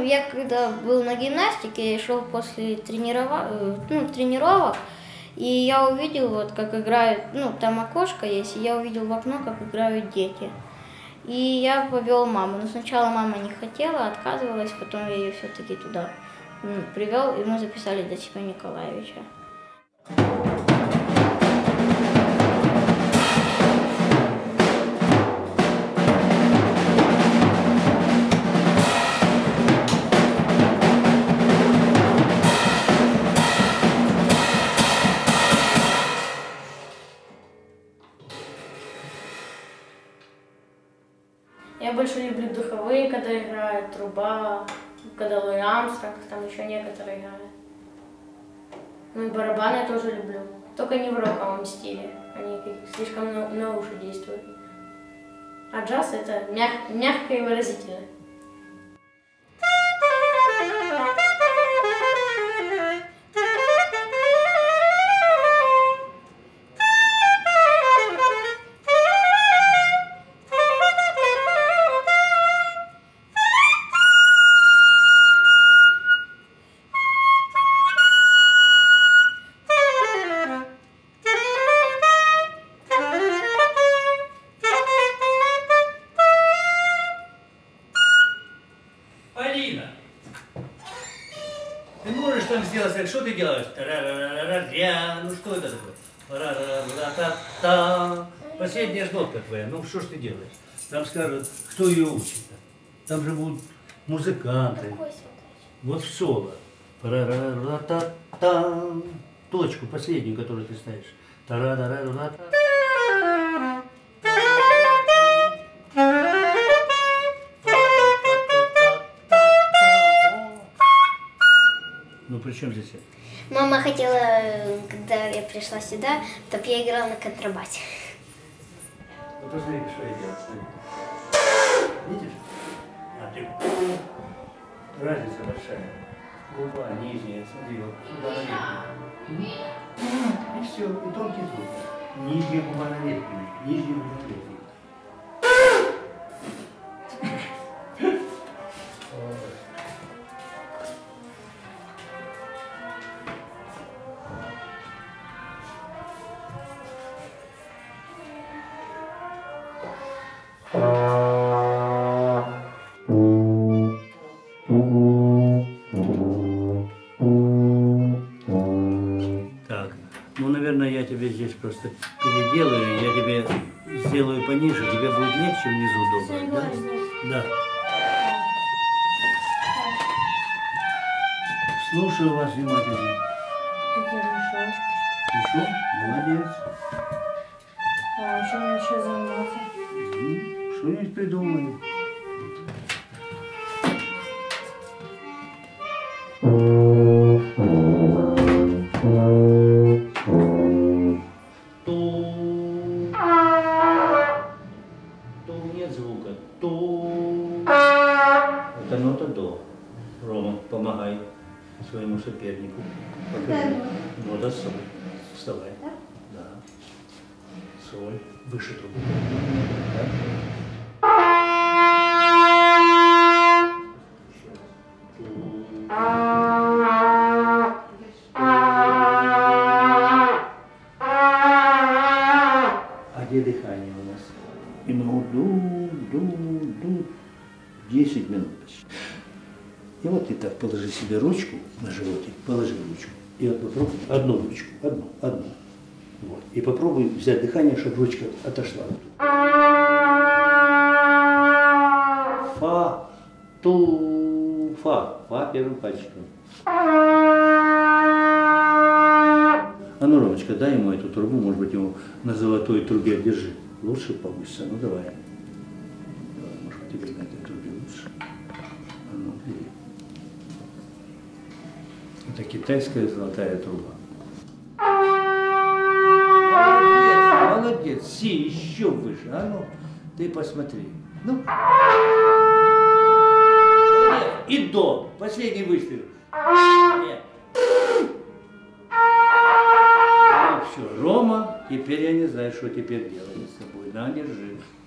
я когда был на гимнастике, я шел после тренировок, и я увидел, вот как играют, там окошко есть, и я увидел в окно, как играют дети. И я повел маму. Но сначала мама не хотела, отказывалась, потом я ее все-таки туда привел, и мы записали до Степана Николаевича. Я больше люблю духовые, когда играет труба, когда Луи Армстронг, там еще некоторые играют. Ну и барабаны я тоже люблю, только не в роковом стиле, они слишком на уши действуют. А джаз это мягко и выразительно. Алина, ты можешь там сделать, что ты делаешь? Ну что это такое? Последняя ж нотка твоя, ну что ж ты делаешь? Там скажут, кто ее учит. Там же будут музыканты. Вот в соло. Точку последнюю, которую ты ставишь. Ну при чем здесь это? Мама хотела, когда я пришла сюда, чтобы я играла на контрабасе. Ну посмотри, что я делаю. Видишь? А ты... Разница большая. Губа нижняя, смотри, вот сюда наверх. И все, и тонкий звук. Нижняя губа наверх, нижняя губа наверх. Так, ну, наверное, я тебе здесь просто переделаю, я тебе сделаю пониже, тебе будет легче внизу добавить, да? Да. Слушаю вас внимательно. Пришел? Молодец. А чем мне еще заниматься? Что-нибудь придумаем. Нет звука. Это нота до. Рома, помогай своему сопернику. Покажи. Нота соль. Вставай. Да. Соль. Выше трубы. Да? А где дыхание у нас? И мы ду 10 минут почти. И вот ты так положи себе ручку на животик, положи ручку. И вот попробуй одну ручку, одну. Вот. И попробуй взять дыхание, чтобы ручка отошла. Фа, ту, фа. Фа первым пальчиком. А ну, Ромочка, дай ему эту трубу, может быть, ему на золотой трубе держи. Лучше получится. Ну, давай. Может, тебе на этой трубе лучше. А ну, бери. Это китайская золотая труба. Молодец, си, еще выше. А ну, ты посмотри. Ну. И до. Последний выстрел. Нет. Ну, все, Рома, теперь я не знаю, что теперь делать с тобой. На, держи.